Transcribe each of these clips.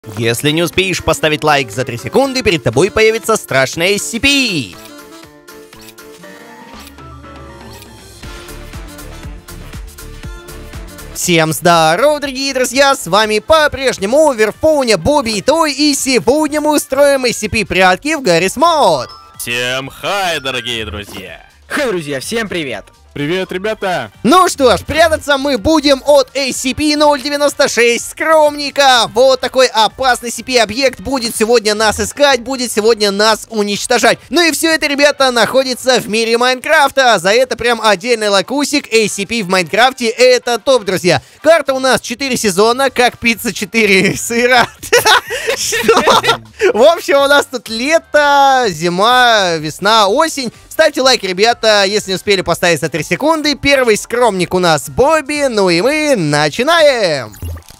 Если не успеешь поставить лайк за 3 секунды, перед тобой появится страшная SCP. Всем здорова, дорогие друзья, с вами по-прежнему Верфуня, Боби и Той, и сегодня мы устроим SCP-прятки в Garry's Mod. Всем хай, дорогие друзья! Хай, друзья, всем привет! Привет, ребята! Ну что ж, прятаться мы будем от SCP-096 Скромника. Вот такой опасный SCP-объект будет сегодня нас искать, будет сегодня нас уничтожать. Ну и все это, ребята, находится в мире Майнкрафта. За это прям отдельный лакусик. SCP в Майнкрафте — это топ, друзья. Карта у нас 4 сезона, как пицца 4 сыра. Что? В общем, у нас тут лето, зима, весна, осень. Ставьте лайк, ребята, если не успели поставить за 3 секунды. Первый скромник у нас Бобби, ну и мы начинаем!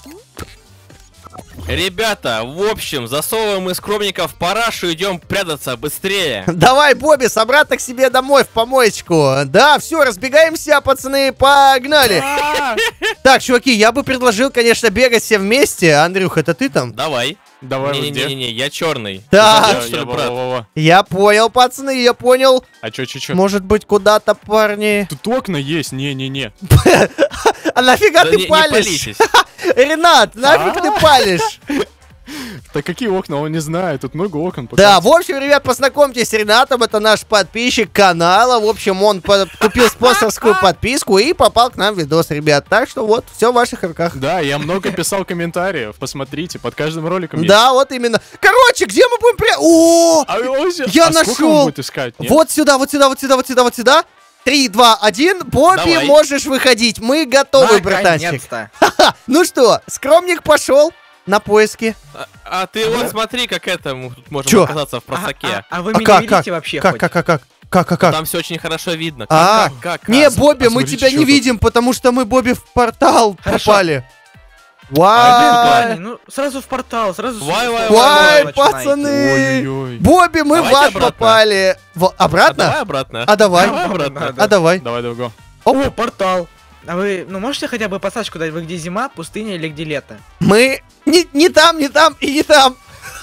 Ребята, в общем, засовываем из скромников парашу и идем прятаться быстрее. Давай, Бобби, обратно к себе домой в помоечку. Да, все, разбегаемся, пацаны, погнали. Так, чуваки, я бы предложил, конечно, бегать все вместе. Андрюх, это ты там? Давай. Давай, Не-не-не, я черный. Так, я я понял, пацаны, я понял. А чё? Может быть, куда-то, парни? Тут окна есть, не-не-не. А нафига Да ты не палишь? палитесь. Ренат, нафиг ты палишь? Так какие окна, он не знает, тут много окон. Да, в общем, ребят, познакомьтесь с Ренатом, это наш подписчик канала. В общем, он купил спонсорскую подписку и попал к нам в видос, ребят. Так что вот, все в ваших руках. Да, я много писал комментариев, посмотрите, под каждым роликом есть. Да, вот именно. Короче, где мы будем О! Я нашел! Сколько он будет искать, нет? Вот сюда, вот сюда, вот сюда, вот сюда, вот сюда. 3, 2, 1. Бобби, Давай. можешь выходить. Мы готовы, братанчик. Наконец-то! Ну что, скромник пошел на поиски. А ты вот смотри, как это, мы тут можем Чё? оказаться в просаке. А вы А меня как, видите вообще хоть? Как? Там все очень хорошо видно. А, Как? не, Бобби, мы смотрите, тебя что не тут. видим, потому что мы, Бобби, в портал Хорошо. попали. Блин, Вау! парни, ну сразу в портал, сразу Вай, с- вай, Вай, начинайте. пацаны! Ой-ой-ой. Бобби, мы в Давайте ад обратно. попали. А Обратно? давай обратно. А давай. Давай обратно. Надо. А давай. Давай, го. Оп. О, портал! А вы, ну можете хотя бы подсказку дать, вы где зима, пустыня или где лето? Мы не там и не там.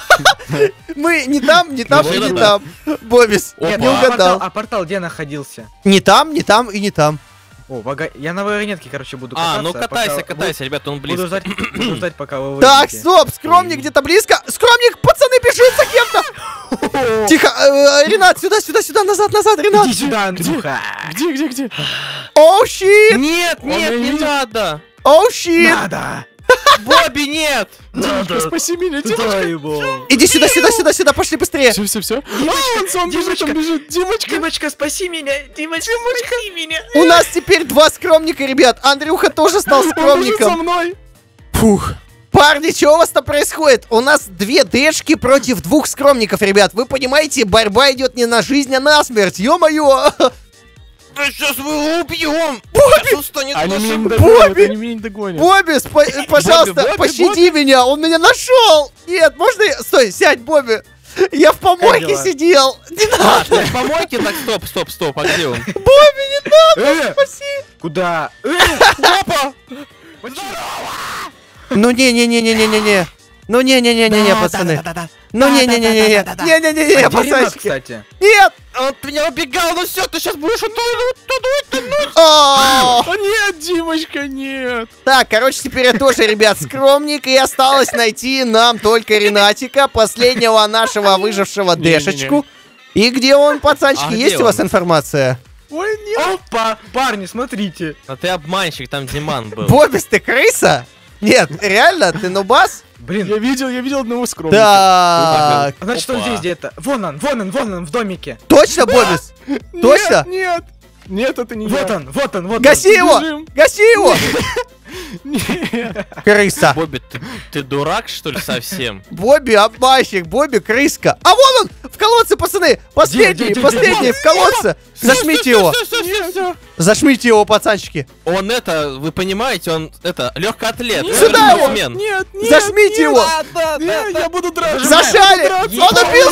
Мы не там и не там. Бобис, Опа. не а угадал. портал где находился? Не там и не там. О, я на вагонетке, короче, буду А, кататься. ну катайся, пока- катайся, ребята, он Буду близко. ждать, пока вы Так, выйдете. стоп, скромник где-то близко. Скромник, пацаны, бежит за кем-то. Тихо, Ренат, сюда, назад, Ренат. Иди сюда, Андрюха! Где? Оу, щит, Нет, Он меня не видит. надо. оу, щит. Надо! Бобби, нет. Димочка, спаси меня, Туда его! Иди сюда, пошли быстрее. Все. Он Димочка, бежит, Димочка. Димочка, спаси меня! Димочка, спаси меня! У нас теперь 2 скромника, ребят. Андрюха тоже стал Он бежит за скромником. мной. Фух. Парни, что у вас там происходит? У нас 2 дэшки против 2 скромников, ребят. Вы понимаете, борьба идет не на жизнь, а на смерть. Ё-моё! Да сейчас мы его убьем. Сейчас устанет Они наша- меня не догонят, Бобби! они меня не догонят. Бобби, пожалуйста, Бобби, пощади меня. Он меня нашел. Нет, можно я... Стой, сядь, Бобби. Я в помойке дела? сидел. Не А, надо. ты в помойке? Так, стоп, а где он? Бобби, не надо. Спаси. Куда? Опа! Ну не-не-не-не-не-не. Ну не-не-не-не-не, пацаны. Ну не-не-не-не-не. Не-не-не-не, А где Ренат, пацанчики. кстати? Нет. Он от меня убегал, ну все, ты сейчас будешь оттуда. О! О, нет, Димочка, нет. Так, короче, теперь я тоже, ребят, скромник, и осталось найти нам только Ренатика, последнего нашего выжившего Не-не-не. дэшечку. И где он, пацанчики, А есть где у вас он? информация? Ой, нет. Опа! Парни, смотрите! А ты обманщик, там Диман был. Бобис, ты крыса? Нет, реально, ты нубас? Блин, Я видел одного скромника. Так, значит он Опа. здесь где-то. Вон он, в домике. точно, Бобис? Точно? Нет, это не Вот я. он. Гаси его! бежим. Гаси его! Нет. Крыса. Бобби, ты дурак, что ли, совсем? Бобби обманщик, Бобби крыска. А вон он! В колодце, пацаны! Последний, Где? последний в колодце! Зажмите его! Всё. Зажмите его, пацанчики! Он вы понимаете, он легкоатлет. Сюда его! Нет. Зажмите его! Нет, я буду драться. Зажали! Он убил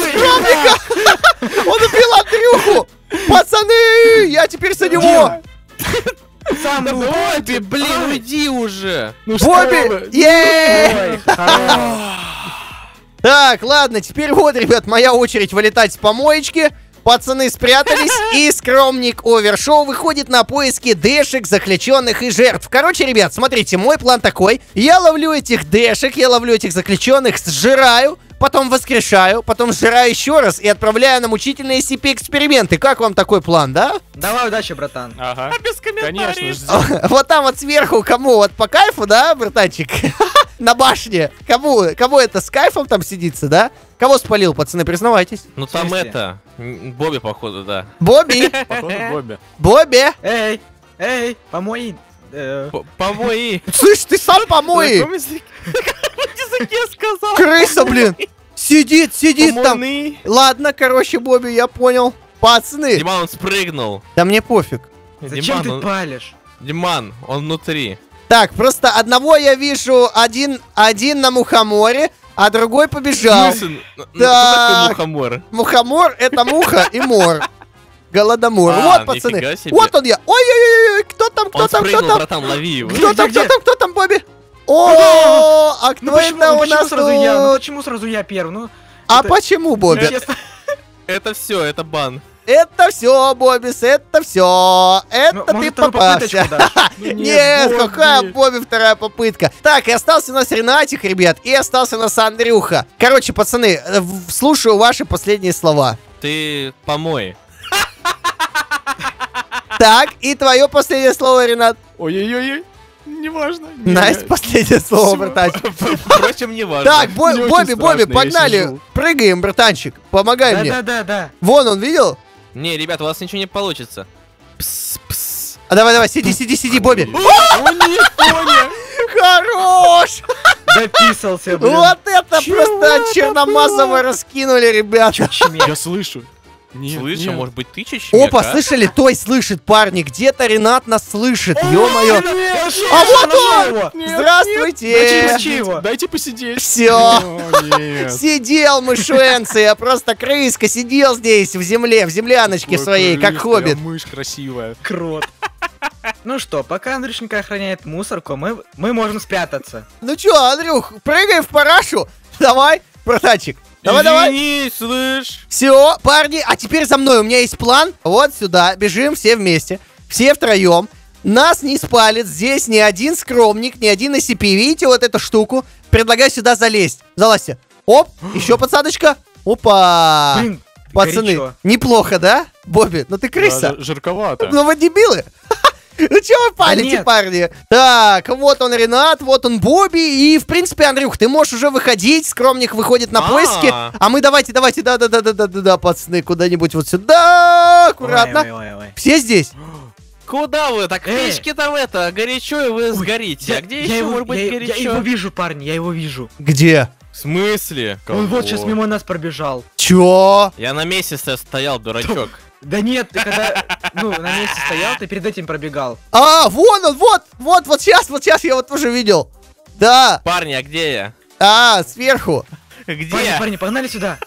скромника! Он убил Андрюху! Пацаны! Я теперь за него! Сам Да ну, Бобби, блин, уйди уже! Ну что Бобби! вы? Е! ой, хорош. Так, ладно, теперь вот, ребят, моя очередь вылетать с помоечки. Пацаны спрятались, и скромник Овершоу выходит на поиски дэшек, заключенных и жертв. Короче, ребят, смотрите, мой план такой. Я ловлю этих дэшек, я ловлю этих заключенных, сжираю, потом воскрешаю, потом сжираю еще раз и отправляю на мучительные SCP-эксперименты. Как вам такой план, да? Давай удачи, братан. Ага. Без комментариев. Конечно, жди. Вот там вот сверху кому? Вот по кайфу, да, братанчик? На башне. Кому это с кайфом там сидится, да? Кого спалил, пацаны, признавайтесь? Ну там смысле? это... Бобби, походу, да. Бобби! Походу, Бобби. Бобби! Эй, помой. Помои. Слышь, ты сам На помой! каком языке сказал? Крыса, блин! Сидит там. Помои. Ладно, короче, Бобби, я понял. Пацаны, Диман, он спрыгнул. да мне пофиг. Зачем ты он... палишь? Диман, он внутри. Так, просто одного я вижу, один на мухоморе, а другой побежал. В смысле? Ну, кто Так. такой мухомор? Мухомор — это муха и мор. Голодомор. А, Вот, пацаны. нифига себе. Вот он я. Ой-ой-ой, кто там, Он кто спрыгнул, там? братан, лови его. Кто там, Бобби? О, а кто это у нас сразу я? Ну тут? почему сразу я первый? Ну, А это- почему, Бобби? честно. Это все, это бан. Это все, Боббис, это все. Это Ну, ты может, вторую попался. попыточку дашь? Ну Нет, Бобби. какая Бобби вторая попытка. Так, и остался у нас Ренатик, ребят, и остался у нас Андрюха. Короче, пацаны, слушаю ваши последние слова. Ты помой. Так, и твое последнее слово, Ренат. Ой-ой-ой. Неважно. Не, Настя, последнее слово, Всё. братанчик. Впрочем, не важно. Так, Мне очень Бобби, страшно, я погнали. сижу. Прыгаем, братанчик. Помогай мне. Да. Вон он, видел? Не, ребят, у вас ничего не получится. Пс, пс. А давай, сиди, Бобби. О, нет, Тоня. Хорош! Дописался, блин. Вот это Чего просто это черномазово было? раскинули, ребята. Чмек. Я слышу. Нет, Слышу, нет. может быть, ты чечмек, Опа, а? слышали? Той слышит, парни. Где-то Ренат нас слышит. Ё-моё. Нашел, А вот нашел он! его. Нет, Здравствуйте! Мочи его. Дайте посидеть. Все. О, нет. Сидел мышенцы, я просто крыска, сидел здесь в земле, в земляночке Ой, своей, как крыска, хоббит. Мышь красивая. Крот. Ну что, пока Андрюшенька охраняет мусорку, мы можем спрятаться. Ну чё, Андрюх, прыгай в парашу. Давай, братанчик. Давай. Извини, слышь. Все, парни, а теперь за мной, у меня есть план. Вот сюда, бежим все вместе, все втроем. Нас не спалит здесь ни один скромник, ни один SCP. Видите вот эту штуку? Предлагаю сюда залезть. Залазьте. Оп, еще подсадочка. Опа. Блин, Пацаны, горячо. неплохо, да? Бобби, ну ты крыса. Да, жарковато. Ну вы дебилы. Ну чего вы палите, нет. парни? Так, вот он Ренат, вот он Бобби. И, в принципе, Андрюх, ты можешь уже выходить. Скромник выходит на поиски. А мы давайте, да, пацаны, куда-нибудь вот сюда. Аккуратно. Ой. Все здесь? Куда вы? Так Эй. печки там это, горячо, и вы сгорите. А где еще может быть Я горячо? его вижу, парни, я его вижу. Где? В смысле? Он вот сейчас Кого? мимо нас пробежал. Чё? Я на месяце стоял, дурачок. Да нет, ты когда, на месте стоял, ты перед этим пробегал. А, вон он, вот сейчас я вот уже видел. Да, Парни, а где я? сверху. Где? Парни, погнали сюда.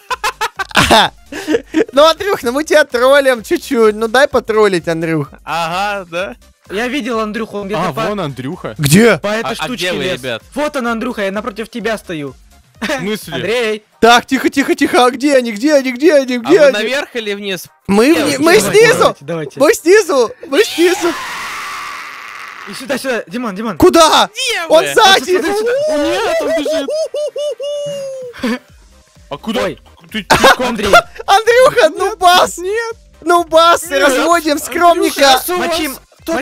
Ну, Андрюх, ну мы тебя троллим чуть-чуть. Ну дай потроллить, Андрюх. Ага, да. Я видел Андрюху, он где-то вон Андрюха. Где? по этой А штучке где вы, лез. ребят? Вот он, Андрюха, я напротив тебя стою. В смысле? Андрей. Так, тихо, а где они? А вы наверх или вниз? Мы Давайте, снизу! Давайте. Мы снизу! И сюда, Диман. Куда? Где Он вы? сзади! Нет, он бежит. А куда? Ой. Ты Андрей, Андрюха, ну бас! Нет. Ну бас, разводим скромника! мочим.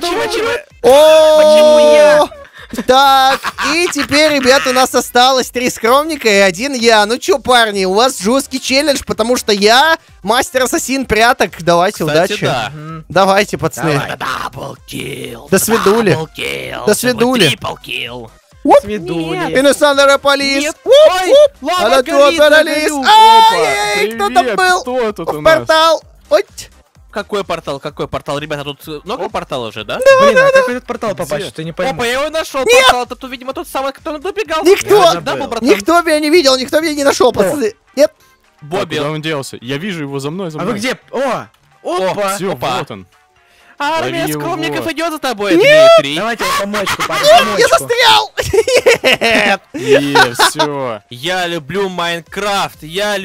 О, я? Так, и теперь, ребят, у нас осталось 3 скромника и 1 я. Ну чё, парни, у вас жесткий челлендж, потому что я мастер-ассасин пряток. Давайте, Кстати, удачи. да. Давайте, пацаны. Даблкил. До свидули. До свидули. Триплкил. Свидули. Иносандера полис. Нет. Ой, лава она горит, тут я полис. горю. Ай, кто там Привет, был? кто тут у В нас? портал. Ой. Какой портал? Ребята, тут много порталов уже, да? Блин, а как в этот портал попасть, Где? что не Опа, пойму. я его нашел, портал. Это, тут, видимо, тот самый, кто добегал. Никто! Я же дабл, братан. Никто меня не видел, никто меня не нашел, пацаны. Нет. Бобби. Куда он делся? Я вижу его за мной. А вы где? Опа! Все, Опа. вот он. Армия Лови его. скромников идет за тобой, Дмитрий. Давайте помочку, парень, Я помочку. застрял! Нет! Все. Я люблю Майнкрафт,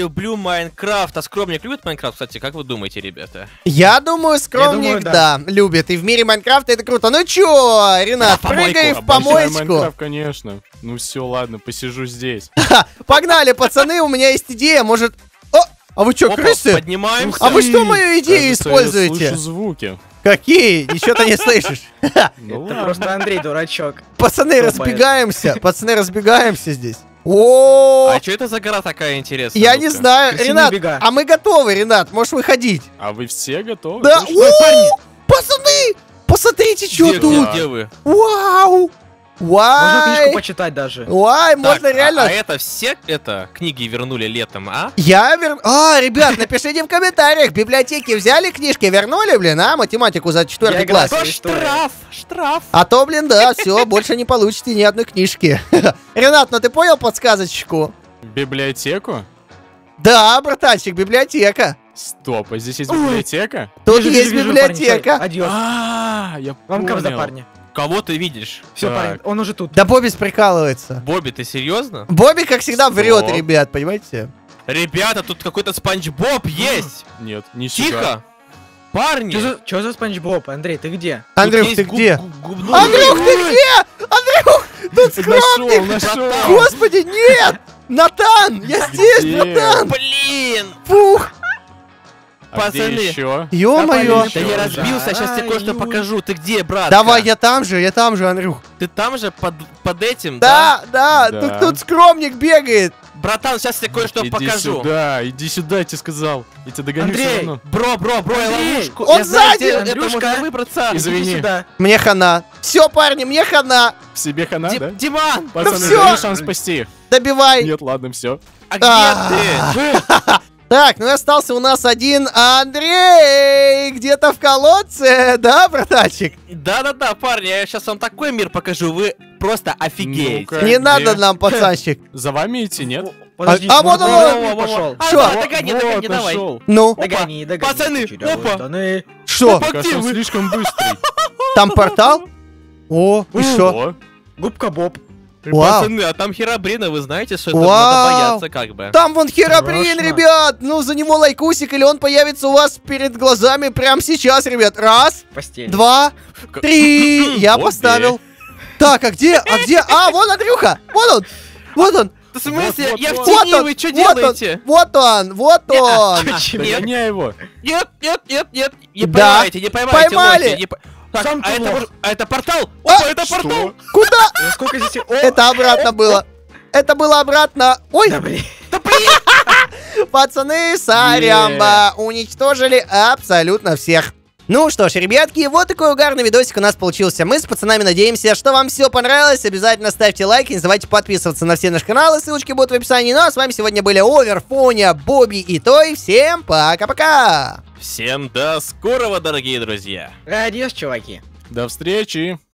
А скромник любит Майнкрафт, кстати, как вы думаете, ребята? Я думаю, скромник, думаю, да, любит. И в мире Майнкрафта это круто. Ну чё, Ренат, На помойку. прыгай в Обожаю помоечку. Майнкрафт, конечно. Ну все, ладно, посижу здесь. Погнали, пацаны, у меня есть идея, может... О, а вы чё, Опа, крысы? поднимаемся. А вы что мою идею Кажется, я используете? слышу звуки. Какие? Ничего ты не слышишь. Ну Это ладно. просто Андрей дурачок. Пацаны, Топает. разбегаемся здесь. О, А что это за гора такая интересная? я не ну-ка? знаю, Крысиные Ренат, бега. а мы готовы, Ренат, можешь выходить. А вы все готовы? Да, Точно? о, пацаны, посмотрите, что Где, тут. где вы? Вау, Можно книжку вай, почитать даже. вай, можно Так, реально. А это все книги вернули летом, а? Ребят, напишите в комментариях, библиотеки взяли книжки, вернули, блин, а, математику за 4 Я играю. класс. История. Штраф. А то, блин, да, все, больше не получите ни одной книжки. Ренат, ну ты понял подсказочку? Библиотеку? Да, братанчик, библиотека. Стоп, а здесь есть библиотека? Тут Вижу, есть вижу, вижу, парень, библиотека. всё, Адьос. Я Вам капза, понял. парни. Кого ты видишь? Все, Так. парень, он уже тут. Да Бобби прикалывается. Бобби, ты серьезно? Бобби, как всегда, врет, Стоп. ребят, понимаете? Ребята, тут какой-то Спанч Боб есть. Нет, не сюда. Тихо. Парни. Чё за Спанч Боб? Андрей, ты где? Тут Андрюх, есть ты где? губной Андрюх, ты гриб. где? Андрюх, тут скромник! Нашел. Господи, нет! Натан, я здесь, Где? братан! Блин. Фух! А где Пацаны. еще? Ё-моё! Да я разбился, сейчас тебе кое-что Жараю. покажу. Ты где, брат? Давай, я там же, Андрюх. Ты там же под этим, Да, да, Да. тут скромник бегает. Братан, сейчас тебе кое-что Иди покажу. иди сюда, я тебе сказал. Я тебя догоню все Андрей, равно. Бро, я Андрей, ловушку. он Я знаю, сзади, где это Андрюшка. можно выбраться. Извини. Иди сюда. Мне хана. Все, парни, мне хана. В себе хана, да? Диман, Пацаны, всё. дай шанс спасти их. Добивай. Нет, ладно, все. а где А. Так, ну и остался у нас один Андрей. Где-то в колодце, да, братанчик? ты? Да, парни, я сейчас вам такой мир покажу, вы просто офигеете. Ну-ка. Не где? надо нам, пацанчик. За вами идти, нет? Подожди, А вот может, он, он пошел. А, Шо? да, догони, давай. нашел. Ну, Догони. Пацаны, Чудовые опа. штаны. что? Опа. Кажется, он Где вы? слишком быстрый. Там портал? О, и что? О, Губка Боб. Вау. Пацаны, а там Херабрина, вы знаете, что это Вау. надо бояться как бы. Там вон Херабрин, Страшно. ребят! Ну, за него лайкусик, или он появится у вас перед глазами прямо сейчас, ребят. Раз, Постель. 2, 3. Я Бобби. поставил. Так, а где? А, вон Андрюха! Вот он! В смысле? Вот, Я в вот. Вот тени, он! вы что Вот делаете? он! Вот он! догоняй его. Нет, не Да. поймайте, не поймайте. Поймали. лохи, не по- Так, Сам а ты это, лох. а это портал? А, Опа, это портал! Что? Куда? Сколько здесь... О, Это обратно было. Это было обратно. Ой, да блин. пацаны, сорямба, уничтожили абсолютно всех. Ну что ж, ребятки, вот такой угарный видосик у нас получился. Мы с пацанами надеемся, что вам все понравилось. Обязательно ставьте лайки, не забывайте подписываться на все наши каналы, ссылочки будут в описании. Ну а с вами сегодня были Овер, Фоня, Бобби и Той. Всем пока-пока! Всем до скорого, дорогие друзья! Адьос, чуваки. До встречи.